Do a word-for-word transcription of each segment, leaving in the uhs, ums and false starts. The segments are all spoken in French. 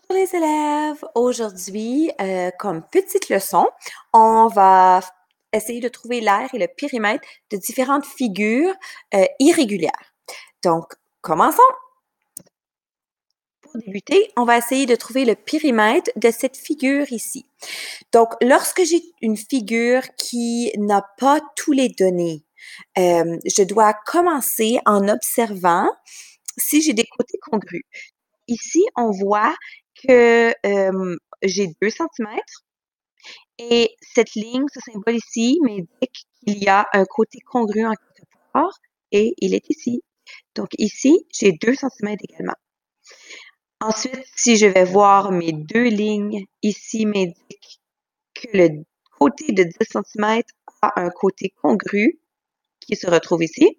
Bonjour les élèves! Aujourd'hui, euh, comme petite leçon, on va essayer de trouver l'aire et le périmètre de différentes figures euh, irrégulières. Donc, commençons! Pour débuter, on va essayer de trouver le périmètre de cette figure ici. Donc, lorsque j'ai une figure qui n'a pas tous les données, euh, je dois commencer en observant si j'ai des côtés congrus. Ici, on voit que euh, j'ai deux centimètres et cette ligne, ce symbole ici, m'indique qu'il y a un côté congru en quelque part et il est ici. Donc ici, j'ai deux centimètres également. Ensuite, si je vais voir mes deux lignes, ici m'indique que le côté de dix centimètres a un côté congru qui se retrouve ici.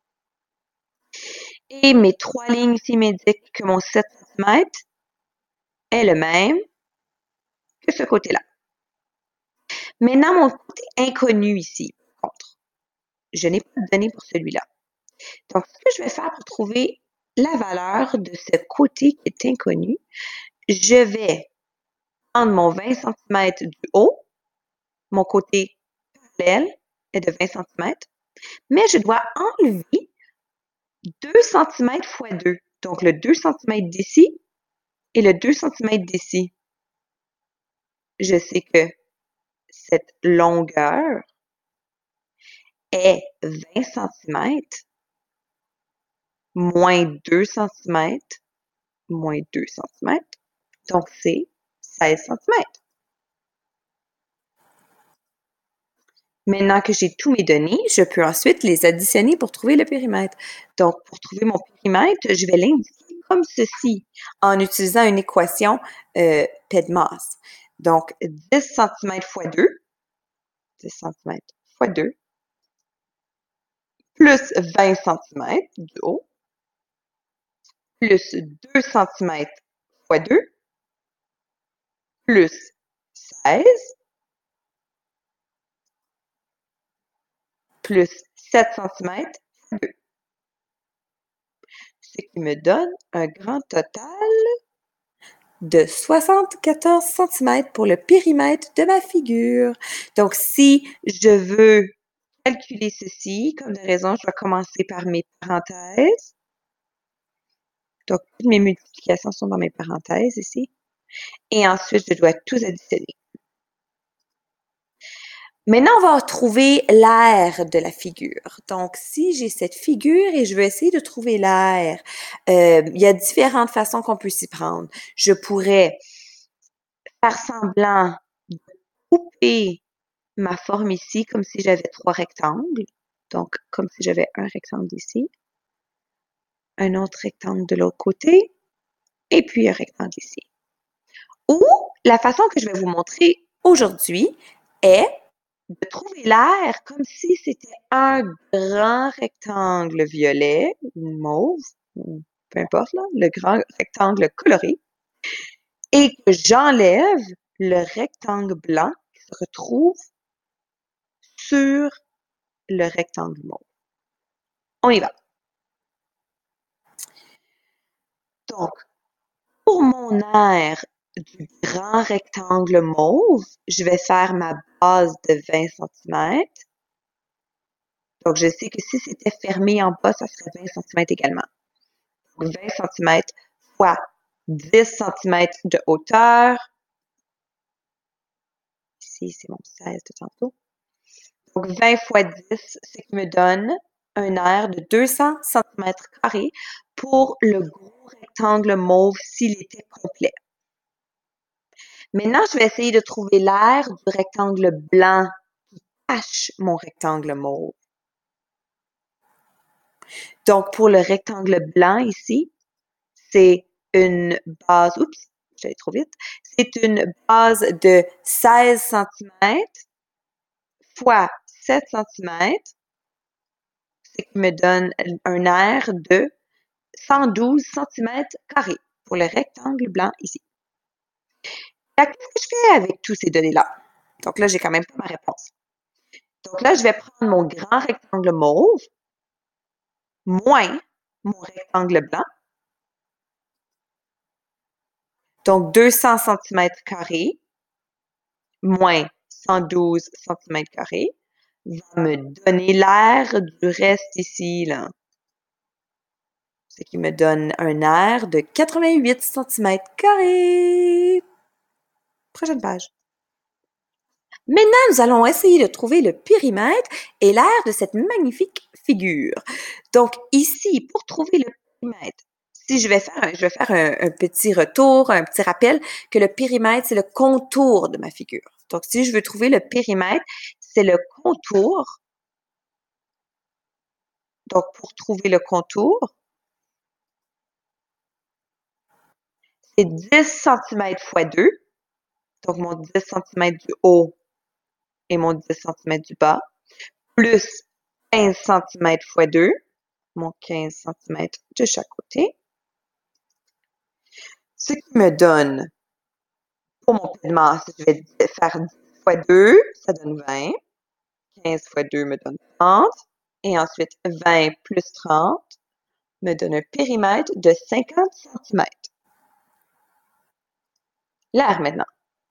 Et mes trois lignes ici m'indiquent que mon sept centimètres est le même que ce côté-là. Maintenant, mon côté inconnu ici, par contre, je n'ai pas de données pour celui-là. Donc, ce que je vais faire pour trouver la valeur de ce côté qui est inconnu, je vais prendre mon vingt centimètres du haut, mon côté parallèle est de vingt centimètres, mais je dois enlever deux centimètres fois deux. Donc, le deux centimètres d'ici et le deux centimètres d'ici. Je sais que cette longueur est vingt centimètres moins deux centimètres moins deux centimètres. Donc, c'est seize centimètres. Maintenant que j'ai tous mes données, je peux ensuite les additionner pour trouver le périmètre. Donc, pour trouver mon périmètre, je vais l'indiquer comme ceci, en utilisant une équation euh, P de masse. Donc, dix centimètres fois deux, dix centimètres fois deux, plus vingt centimètres du haut, plus deux centimètres fois deux, plus seize, plus sept centimètres fois deux. Ce qui me donne un grand total de soixante-quatorze centimètres pour le périmètre de ma figure. Donc, si je veux calculer ceci, comme de raison, je vais commencer par mes parenthèses. Donc, toutes mes multiplications sont dans mes parenthèses ici. Et ensuite, je dois tous additionner. Maintenant, on va trouver l'aire de la figure. Donc, si j'ai cette figure et je veux essayer de trouver l'aire, euh, il y a différentes façons qu'on peut s'y prendre. Je pourrais faire semblant de couper ma forme ici comme si j'avais trois rectangles. Donc, comme si j'avais un rectangle ici, un autre rectangle de l'autre côté, et puis un rectangle ici. Ou la façon que je vais vous montrer aujourd'hui est de trouver l'aire comme si c'était un grand rectangle violet ou mauve, ou peu importe, là, le grand rectangle coloré, et que j'enlève le rectangle blanc qui se retrouve sur le rectangle mauve. On y va. Donc, pour mon aire du grand rectangle mauve, je vais faire ma base de vingt centimètres. Donc, je sais que si c'était fermé en bas, ça serait vingt centimètres également. Donc, vingt centimètres fois dix centimètres de hauteur. Ici, c'est mon seize de tantôt. Donc, vingt fois dix, ce qui me donne un aire de deux cents centimètres carrés pour le gros rectangle mauve s'il était complet. Maintenant, je vais essayer de trouver l'aire du rectangle blanc qui cache mon rectangle mauve. Donc, pour le rectangle blanc ici, c'est une base, oups, j'allais trop vite, c'est une base de seize centimètres fois sept centimètres, ce qui me donne un aire de cent douze centimètres carrés pour le rectangle blanc ici. Qu'est-ce que je fais avec tous ces données-là? Donc là, j'ai quand même pas ma réponse. Donc là, je vais prendre mon grand rectangle mauve moins mon rectangle blanc. Donc, deux cents centimètres carrés moins cent douze centimètres carrés va me donner l'aire du reste ici, là. Ce qui me donne un aire de quatre-vingt-huit centimètres carrés. Prochaine page. Maintenant, nous allons essayer de trouver le périmètre et l'aire de cette magnifique figure. Donc, ici, pour trouver le périmètre, si je vais faire, un, je vais faire un, un petit retour, un petit rappel, que le périmètre, c'est le contour de ma figure. Donc, si je veux trouver le périmètre, c'est le contour. Donc, pour trouver le contour, c'est dix centimètres fois deux. Donc, mon dix centimètres du haut et mon dix centimètres du bas, plus quinze centimètres fois deux, mon quinze centimètres de chaque côté. Ce qui me donne, pour mon pli de masse, je vais faire dix fois deux, ça donne vingt. quinze fois deux me donne trente. Et ensuite, vingt plus trente me donne un périmètre de cinquante centimètres. L'aire maintenant.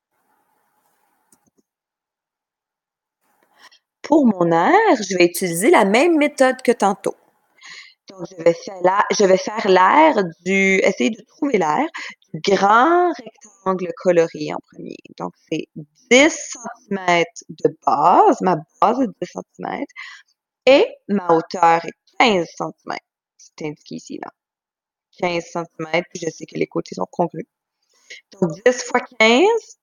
Pour mon aire, je vais utiliser la même méthode que tantôt. Donc, je vais faire l'air, je vais faire l'aire du, essayer de trouver l'aire du grand rectangle coloré en premier. Donc, c'est dix centimètres de base, ma base est dix centimètres, et ma hauteur est quinze centimètres. C'est indiqué ici, là. quinze centimètres, puis je sais que les côtés sont congrus. Donc, dix fois quinze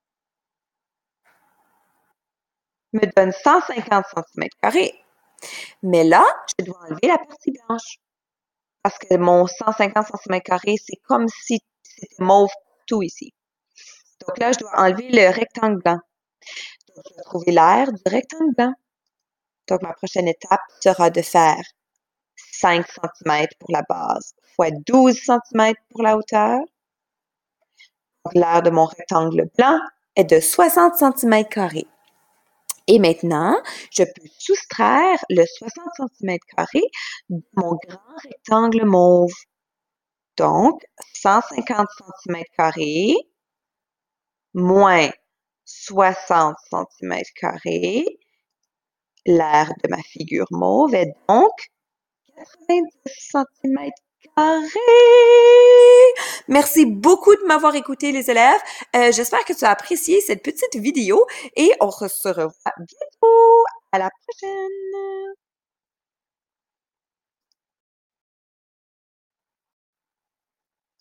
me donne cent cinquante centimètres carrés. Mais là, je dois enlever la partie blanche. Parce que mon cent cinquante centimètres carrés, c'est comme si c'était mauve tout ici. Donc là, je dois enlever le rectangle blanc. Donc, je vais trouver l'aire du rectangle blanc. Donc, ma prochaine étape sera de faire cinq centimètres pour la base fois douze centimètres pour la hauteur. Donc, l'aire de mon rectangle blanc est de soixante centimètres carrés. Et maintenant, je peux soustraire le soixante centimètres carrés de mon grand rectangle mauve. Donc, cent cinquante centimètres carrés moins soixante centimètres carrés. L'aire de ma figure mauve est donc quatre-vingt-dix centimètres carrés. Merci beaucoup de m'avoir écouté, les élèves. Euh, j'espère que tu as apprécié cette petite vidéo et on se revoit bientôt. À la prochaine!